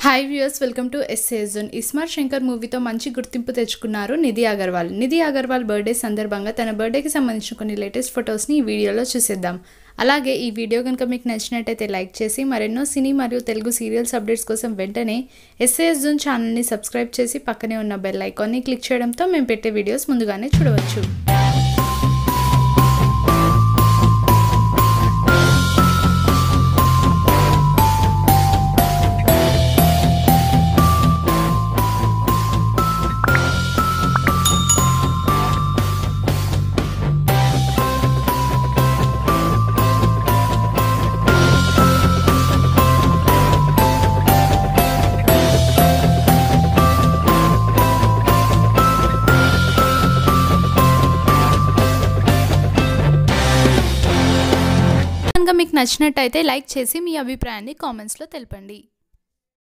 Hi viewers, welcome to SA zone. ISmart Shankar మూవీతో మంచి గుర్తింపు తెచ్చుకున్నారు నిధి అగర్వాల్. నిధి అగర్వాల్ బర్త్డే సందర్భంగా తన బర్త్డేకి సంబంధించిన కొన్ని లేటెస్ట్ ఫొటోస్ని ఈ వీడియోలో చూసేద్దాం. అలాగే ఈ వీడియో కనుక మీకు నచ్చినట్టయితే లైక్ చేసి మరెన్నో సినీ మరియు తెలుగు సీరియల్స్ అప్డేట్స్ కోసం వెంటనే ఎస్ఏ జోన్ ఛానల్ని సబ్స్క్రైబ్ చేసి పక్కనే ఉన్న బెల్ ఐకాన్ని క్లిక్ చేయడంతో మేము పెట్టే వీడియోస్ ముందుగానే చూడవచ్చు. మీకు నచ్చినట్టయితే లైక్ చేసి మీ అభిప్రాయాన్ని కామెంట్స్లో తెలపండి.